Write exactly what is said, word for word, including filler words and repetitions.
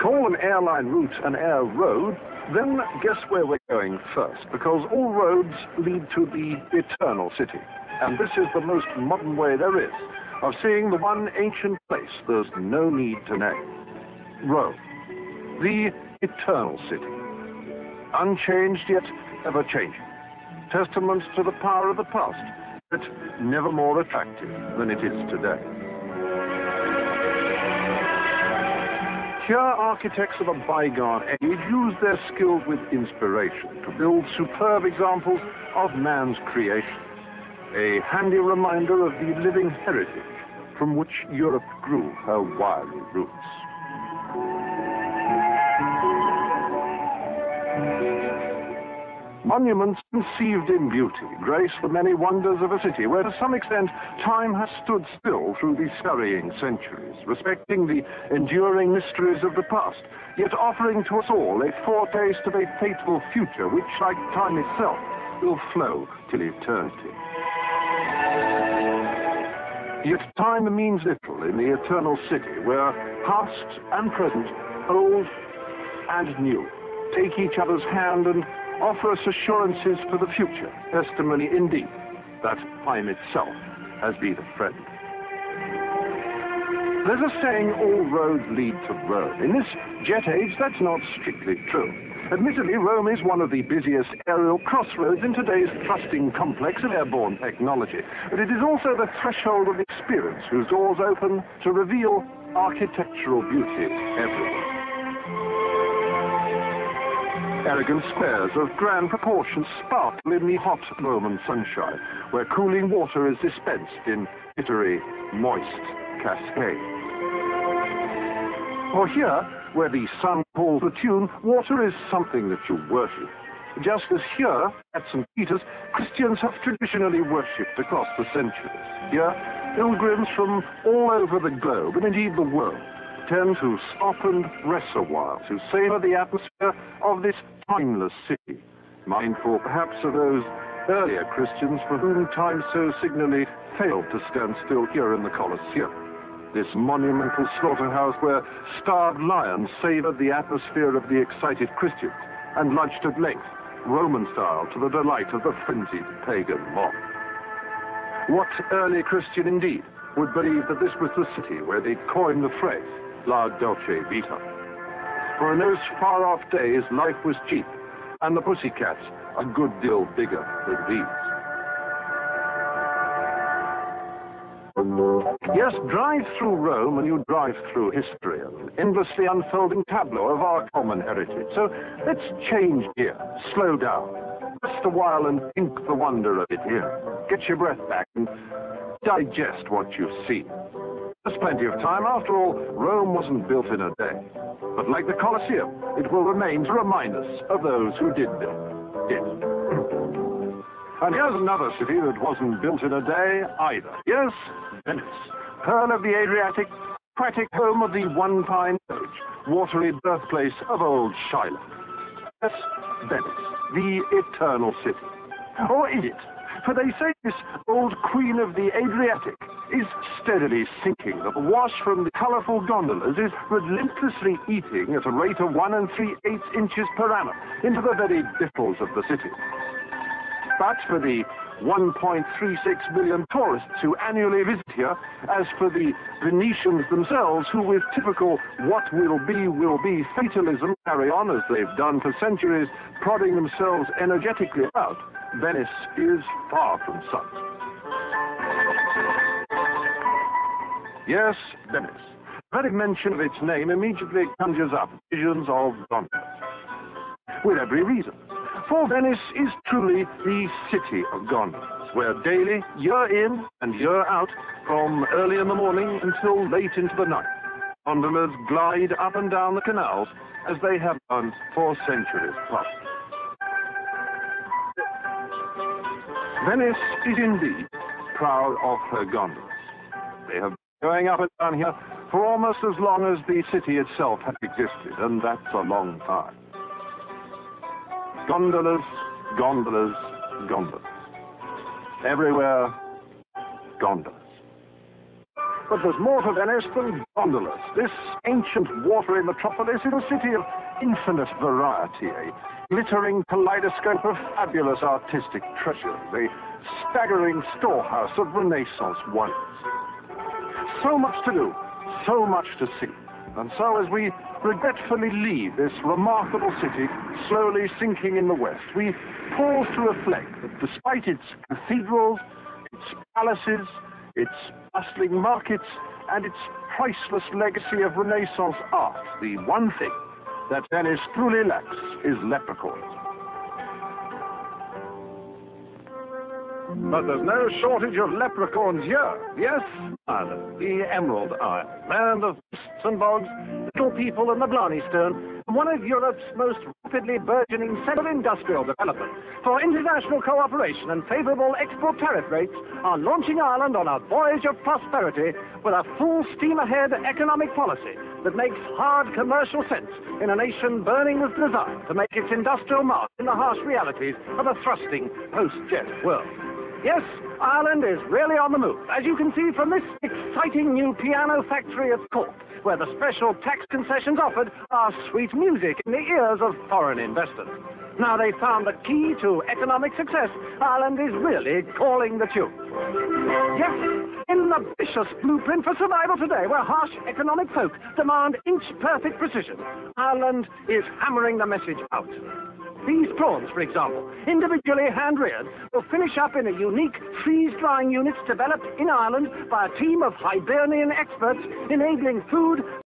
call an airline route an air road, then guess where we're going first, because all roads lead to the eternal city. And this is the most modern way there is of seeing the one ancient place there's no need to name. Rome, the eternal city. Unchanged yet ever changing. Testament to the power of the past, but never more attractive than it is today. Here, architects of a bygone age used their skills with inspiration to build superb examples of man's creation. A handy reminder of the living heritage from which Europe grew her wily roots. Monuments conceived in beauty grace the many wonders of a city where, to some extent, time has stood still through the scurrying centuries, respecting the enduring mysteries of the past, yet offering to us all a foretaste of a fateful future which, like time itself, will flow till eternity. Yet time means little in the eternal city where past and present, old and new, take each other's hand and offer us assurances for the future, testimony indeed that time itself has been a friend. There's a saying, all roads lead to Rome. In this jet age, that's not strictly true. Admittedly, Rome is one of the busiest aerial crossroads in today's thrusting complex of airborne technology, but it is also the threshold of experience whose doors open to reveal architectural beauty everywhere. Elegant squares of grand proportions sparkle in the hot Roman sunshine, where cooling water is dispensed in jittery, moist cascades. Or here, where the sun calls the tune, water is something that you worship. Just as here, at Saint Peter's, Christians have traditionally worshipped across the centuries. Here, pilgrims from all over the globe, and indeed the world, tend to stop and rest a while to savor the atmosphere of this timeless city, mindful perhaps of those earlier Christians for whom time so signally failed to stand still here in the Colosseum, this monumental slaughterhouse where starved lions savored the atmosphere of the excited Christians and lunched at length, Roman style, to the delight of the frenzied pagan mob. What early Christian indeed would believe that this was the city where they coined the phrase La Dolce Vita? For in those far-off days, life was cheap, and the pussycats a good deal bigger than these. Yes, drive through Rome and you drive through history, an endlessly unfolding tableau of our common heritage. So let's change gear, slow down, rest a while and think the wonder of it here. Get your breath back and digest what you've seen. There's plenty of time. After all, Rome wasn't built in a day. But like the Colosseum, it will remain to remind us of those who did build it. And here's another city that wasn't built in a day either. Yes, Venice, pearl of the Adriatic, aquatic home of the one-pine village, watery birthplace of old Shylock. Yes, Venice, the eternal city. Or is it? For they say this old queen of the Adriatic is steadily sinking, that the wash from the colorful gondolas is relentlessly eating at a rate of one and three-eighths inches per annum into the very biffles of the city. But for the one point three six million tourists who annually visit here, as for the Venetians themselves, who with typical what will be, will be fatalism carry on as they've done for centuries, prodding themselves energetically about, Venice is far from such. Yes, Venice. Very mention of its name immediately conjures up visions of gondolas. With every reason. For Venice is truly the city of gondolas, where daily, year in and year out, from early in the morning until late into the night, gondolas glide up and down the canals as they have done for centuries past. Venice is indeed proud of her gondolas. They have been going up and down here for almost as long as the city itself has existed, and that's a long time. Gondolas, gondolas, gondolas. Everywhere, gondolas. But there's more to Venice than Gondolas. This ancient watery metropolis is a city of infinite variety, a glittering kaleidoscope of fabulous artistic treasure, the staggering storehouse of Renaissance wonders. So much to do, so much to see. And so as we regretfully leave this remarkable city slowly sinking in the west, we pause to reflect that despite its cathedrals, its palaces, its bustling markets, and its priceless legacy of Renaissance art, the one thing that Venice truly lacks is leprechauns. But there's no shortage of leprechauns here. Yes, Ireland, the Emerald Isle, land of mists and bogs, little people and the Blarney Stone, one of Europe's most rapidly burgeoning centres of industrial development. For international cooperation and favourable export tariff rates are launching Ireland on a voyage of prosperity with a full steam-ahead economic policy that makes hard commercial sense in a nation burning with desire to make its industrial mark in the harsh realities of a thrusting post-jet world. Yes, Ireland is really on the move, as you can see from this exciting new piano factory at Cork, where the special tax concessions offered are sweet music in the ears of foreign investors. Now they've found the key to economic success, Ireland is really calling the tune. Yes, in the vicious blueprint for survival today, where harsh economic folk demand inch-perfect precision, Ireland is hammering the message out. These prawns, for example, individually hand-reared, will finish up in a unique freeze-drying units developed in Ireland by a team of Hibernian experts, enabling food